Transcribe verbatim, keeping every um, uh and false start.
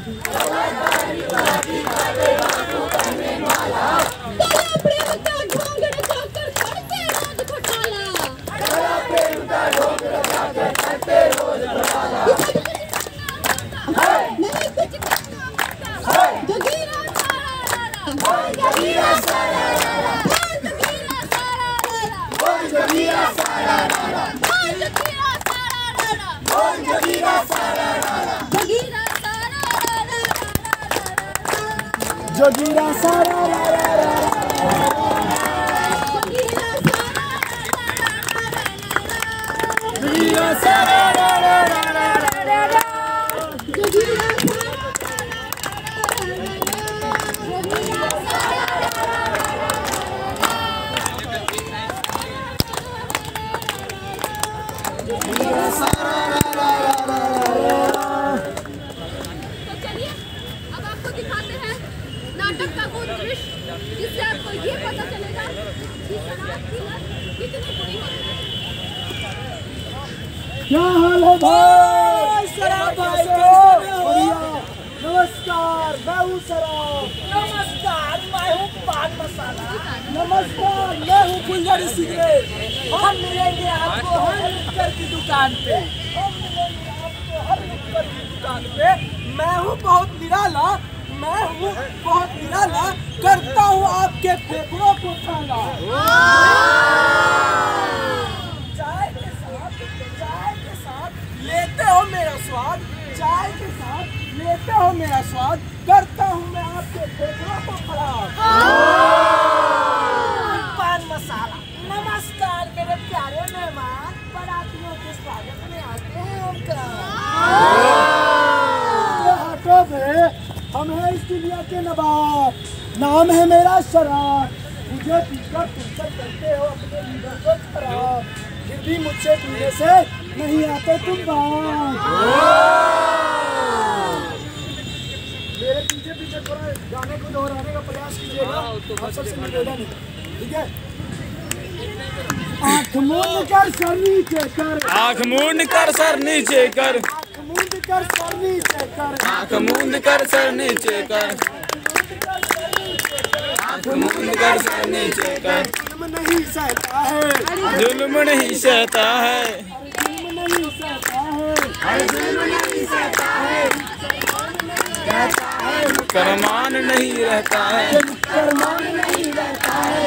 जोगीरा सारा जोगीरा सारा जिससे आपको ये पता चलेगा कि शराब की लत कितनी बुरी होती है। क्या हाल है भाई? शराब भाई बढ़िया। नमस्कार, मैं हूँ शराब। नमस्कार, मैं हूँ पान मसाला। नमस्कार, मैं हूँ फुलझड़ी सिगरेट। हम मिलेंगे आपको हर नुक्कड़ की दुकान पे। हम मिलेंगे आपको हर नुक्कड़ की दुकान पे। मैं हूँ बहुत निराला, मैं हूँ बहुत निराला, करता हूँ आपके फेफड़ों को ठाला। चाय के साथ चाय के साथ लेते हो मेरा स्वाद, चाय के साथ लेते हो मेरा स्वाद, करता हूँ मैं आपके फेफड़ों को खराब। पान मसाला। नमस्कार मेरे प्यारे मेहमान, बारातियों के स्वागत में आते हैं आपका। हटो बे, हम हैं इस दुनिया के नवाब, नाम है मेरा शराब। मुझे पीकर तुमसे करते हो अपने लीडर को खराब, फिर भी मुझसे पीने से नहीं आते तुम बात। मेरे पीछे पीछे थोड़ा गाने को दोहराने का प्रयास कीजिएगा, आप सबसे निवेदन है, ठीक है? आँख मूंद कर सर नीचे कर, आँख मूंद कर सर नीचे कर, आँख मूंद कर सर नीचे कर, आँख मूंद कर सर नीचे कर, आँख मूंद कर सर नीचे कर। जुल्म नहीं सहता है, जुल्म नहीं सहता है, जुल्म नहीं सहता है, जुल्म नहीं सहता है, करमान नहीं रहता है, करमान नहीं